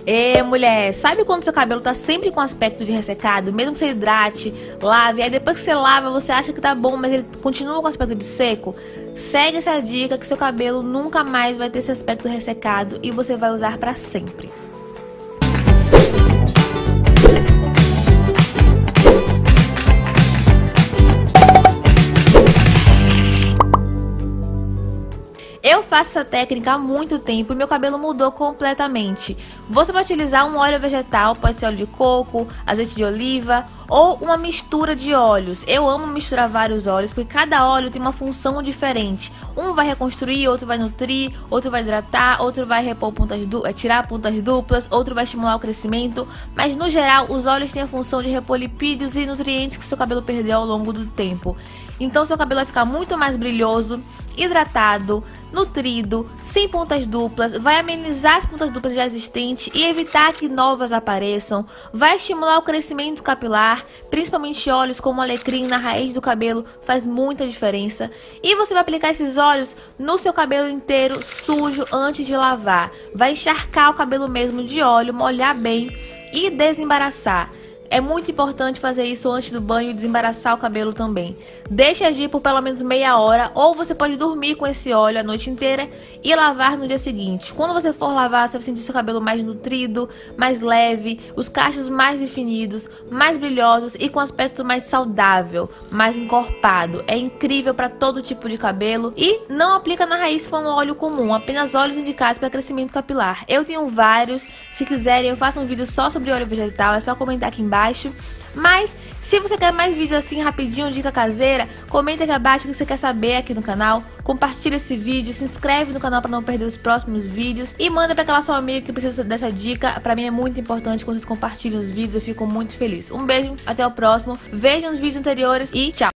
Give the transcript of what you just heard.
Mulher, sabe quando seu cabelo tá sempre com aspecto de ressecado? Mesmo que você hidrate, lave, aí depois que você lava, você acha que tá bom, mas ele continua com aspecto de seco? Segue essa dica que seu cabelo nunca mais vai ter esse aspecto ressecado e você vai usar pra sempre. Eu faço essa técnica há muito tempo e meu cabelo mudou completamente. Você vai utilizar um óleo vegetal, pode ser óleo de coco, azeite de oliva ou uma mistura de óleos. Eu amo misturar vários óleos porque cada óleo tem uma função diferente. Um vai reconstruir, outro vai nutrir, outro vai hidratar, outro vai repor tirar pontas duplas, outro vai estimular o crescimento. Mas no geral, os óleos têm a função de repor lipídios e nutrientes que seu cabelo perdeu ao longo do tempo. Então seu cabelo vai ficar muito mais brilhoso, hidratado, nutrido, sem pontas duplas, vai amenizar as pontas duplas já existentes e evitar que novas apareçam, vai estimular o crescimento capilar, principalmente óleos como alecrim na raiz do cabelo faz muita diferença. E você vai aplicar esses óleos no seu cabelo inteiro sujo antes de lavar, vai encharcar o cabelo mesmo de óleo, molhar bem e desembaraçar. É muito importante fazer isso antes do banho e desembaraçar o cabelo também. Deixe agir por pelo menos meia hora ou você pode dormir com esse óleo a noite inteira e lavar no dia seguinte. Quando você for lavar, você vai sentir seu cabelo mais nutrido, mais leve, os cachos mais definidos, mais brilhosos e com aspecto mais saudável, mais encorpado. É incrível para todo tipo de cabelo e não aplica na raiz se for um óleo comum, apenas óleos indicados para crescimento capilar. Eu tenho vários, se quiserem eu faço um vídeo só sobre óleo vegetal, é só comentar aqui embaixo. Mas se você quer mais vídeos assim rapidinho, dica caseira, comenta aqui abaixo o que você quer saber aqui no canal, compartilha esse vídeo, se inscreve no canal para não perder os próximos vídeos e manda para aquela sua amiga que precisa dessa dica. Para mim é muito importante que vocês compartilhem os vídeos, eu fico muito feliz. Um beijo, até o próximo, vejam os vídeos anteriores e tchau!